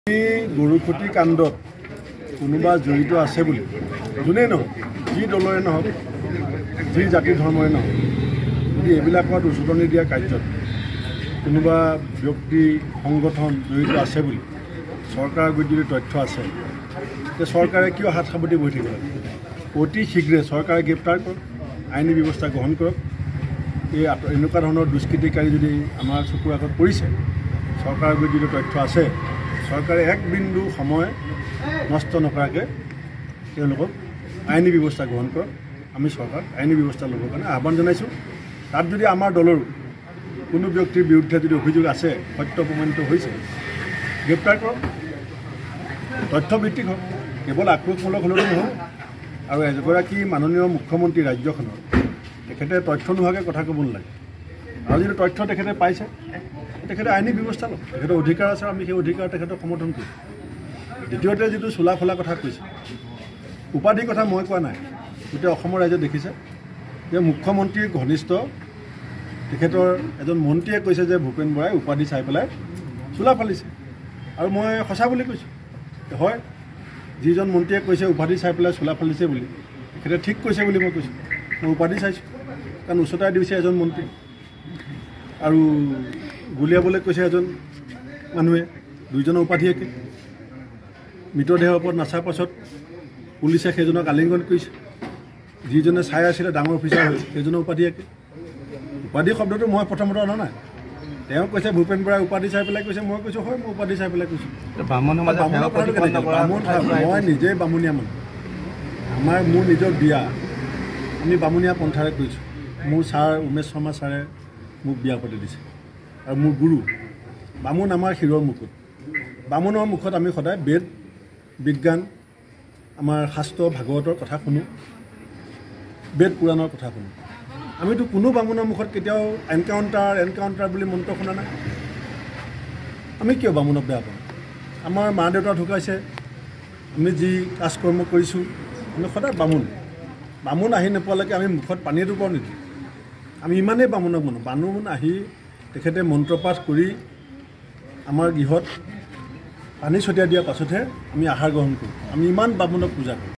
গৰুখুটি কাণ্ডত কোনোবা জড়িত আছে বুলি যোনে নহওক যি দলৰে নহওক যি জাতি ধৰ্মৰে নহওক যদি এইবিলাকত উচতনি দিয়া কাৰ্যত কোনোবা ব্যক্তি সংগঠন জড়িত আছে বুলি চৰকাৰৰ যদি তথ্য আছে তে চৰকাৰে কিয় হাত সাৱটি বহি থাকিব অতি শীঘ্ৰে চৰকাৰে গ্ৰেপ্তাৰ কৰক আইনী ব্যৱস্থা গ্ৰহণ কৰক এই এনেকুৱা ধৰণৰ দুষ্কৃতিকাৰী যদি আমাৰ চকুৰ আগত পৰিছে চৰকাৰৰ যদি তথ্য আছে চৰকাৰে এক বিন্দু সময় নষ্ট নকৰাকৈ তেওঁলোকক আইনী ব্যৱস্থা গ্ৰহণ কৰক আমি চৰকাৰ আইনী ব্যৱস্থা ল'বৰ কাৰণে আহ্বান জনাইছোঁ তাত যদি আমাৰ দলৰ কোনো ব্যক্তিৰ বিৰুদ্ধে যদি অভিযোগ আছে সত্য প্ৰমাণিত হৈছে গ্ৰেপ্তাৰ কৰক তথ্যভিত্তিক হওক কেৱল আক্ৰোশমূলক হ'লেও নহ'ব আৰু এগৰাকী মাননীয় মুখ্যমন্ত্ৰী ৰাজ্যখনৰ তেখেতে তথ্য নোহোৱাকৈ কথা ক'ব নালাগে আৰু যদি তথ্য তেখেতে পাইছে তেখেতে আইনী ব্যৱস্থা লওক তেখেতৰ অধিকাৰ আছে আমি সেই অধিকাৰ তেখেতক সমৰ্থন কৰিম দ্বিতীয়তে যিটো চোলা ফোলা কথা কৈছে উপাধিৰ কথা মই কোৱা নাই গোটেই অসমৰ ৰাইজে দেখিছে যে মুখ্যমন্ত্ৰীৰ ঘনিষ্ঠ তেখেতৰ এজন মন্ত্ৰীয়ে কৈছে যে ভূপেন বৰাই উপাধি চাই পেলাই চোলা ফালিছে আৰু মই সঁচা বুলি কৈছোঁ হয় যিজন মন্ত্ৰীয়ে কৈছে উপাধি চাই পেলাই চোলা ফালিছে বুলি তেখেতে ঠিক কৈছে বুলি মই কৈছোঁ মই উপাধি চাইছোঁ কাৰণ উচ্চতাই দিছে এজন মন্ত্ৰী আৰু গুলিয়াবলৈ কৈছে এজন মানুহে দুইজনৰ উপাধি একে মৃতদেহৰ ওপৰত নাচাৰ পাছত পুলিচে সেইজনক আলিংগন কৰিছে যিজনে চাই আছিলে ডাঙৰ অফিচাৰ হৈ সেইজনৰ উপাধি একে উপাধি শব্দটো মই প্ৰথমতে অনা নাই তেওঁ কৈছে ভূপেন বৰাই উপাধি চাই পেলাই কৈছে মই কৈছোঁ হয় মই উপাধি চাই পেলাই কৈছোঁ মই নিজেই বামুণীয়া মানুহ মোৰ নিজৰ বিয়া আমি বামুণীয়া পন্থাৰে কৰিছোঁ মোৰ ছাৰ উমেশ শৰ্মা ছাৰে মোক বিয়া পাতি দিছে আৰু মোৰ গুৰু বামুণ আমাৰ শিৰৰ মুকুট বামুণৰ মুখত আমি সদায় বেদ বিজ্ঞান আমাৰ শাস্ত্ৰ ভাগৱতৰ কথা শুনো বেদ পুৰাণৰ কথা শুনো আমিতো কোনো বামুণৰ মুখত কেতিয়াও এনকাউণ্টাৰ বুলি মন্ত্ৰ শুনা নাই আমি কিয় বামুণক বেয়া পাওঁ আমাৰ মা দেউতা ঢুকাইছে আমি যি কাজকৰ্ম কৰিছোঁ আমি সদায় বামুণ আহি নোপোৱালৈকে আমি মুখত পানী এটোপাও নিদিওঁ আমি ইমানেই বামুণক মানো বামুণ আহি তেখেতে মন্ত্ৰপাঠ কৰি আমাৰ গৃহত পানী ছটিয়াই দিয়াৰ পাছতহে আমি আহাৰ গ্ৰহণ কৰোঁ আমি ইমান বামুণক পূজা কৰোঁ